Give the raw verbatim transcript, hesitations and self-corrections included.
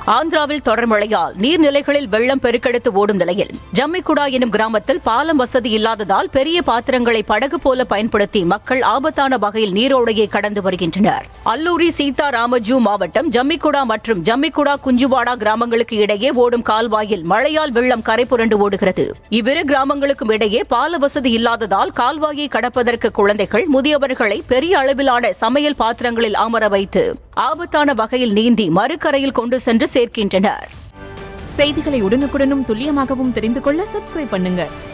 ஆந்திராவில் தொடர் மழையால் நீர்நிலைகளில் வெள்ளம் பெருக்கெடுத்து ஓடும் நிலையில் ஜம்மிக்குடா எனும் கிராமத்தில் பாலம் வசதி இல்லாததால் பெரிய பாத்திரங்களை படகு போல பயன்படுத்தி மக்கள் ஆபத்தான வகையில் நீரோடையை கடந்து வருகின்றனர். அல்லூரி சீதாராமஜூ மாவட்டம் ஜம்மிக்குடா மற்றும் ஜம்மிக்குடா குஞ்சுவாடா கிராமங்களுக்கு இடையே ஓடும் கால்வாயில் மழையால் வெள்ளம் கரை புரண்டு ஓடுகிறது. இவ்விரு கிராமங்களுக்கும் இடையே பால வசதி இல்லாததால் கால்வாயை கடப்பதற்கு குழந்தைகள், முதியவர்களை பெரிய அளவிலான சமையல் பாத்திரங்களில் அமர வைத்து ஆபத்தான வகையில் நீந்தி மறுகரையில் கொண்டு சென்று சேர்க்கின்றனர். செய்திகளை உடனுக்குடனும் துல்லியமாகவும் தெரிந்து கொள்ள சப்ஸ்கிரைப் பண்ணுங்க.